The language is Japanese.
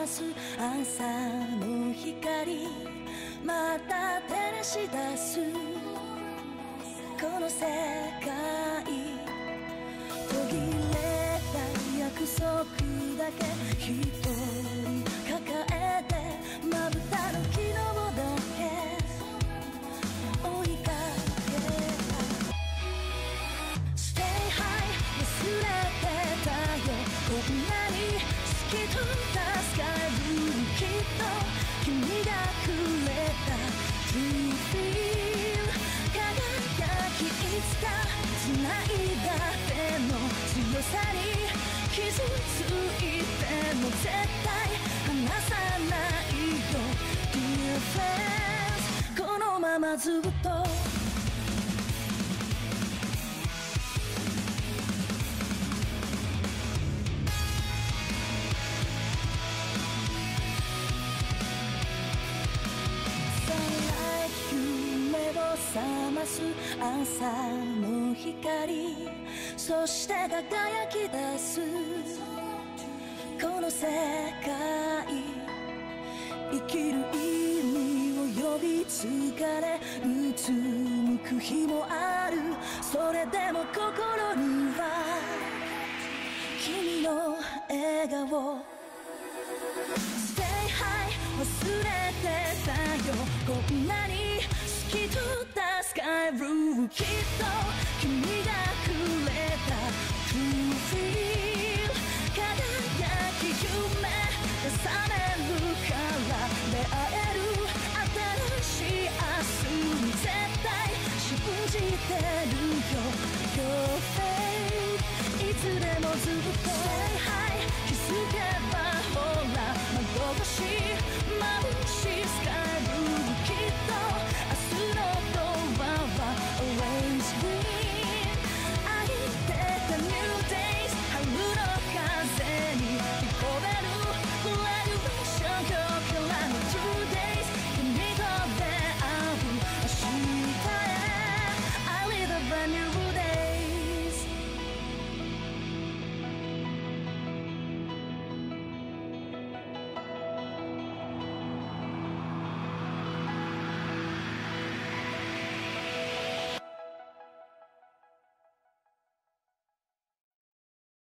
す朝の光、また照らし出すこの世界、途切れた約束だけ一人抱えて、まぶたの昨日だけ追いかけた。 Stay high 忘れてたよ、こんなに透き通ったスカイブルー、きっと君がくれた True feel 輝き、いつか繋いだ手の強さに傷ついても絶対離さないよ Dear friends、 このままずっと覚ます朝の光、そして輝き出すこの世界、生きる意味を呼び疲れうつむく日もある。それでも心には君の笑顔、 Stay high 忘れてたよ、こんなに透き通ったスカイブルー、きっと君がくれた True feel 輝き、夢が覚めるから出会える新しい明日に絶対信じてるよ Your fate いつでもずっと Stay high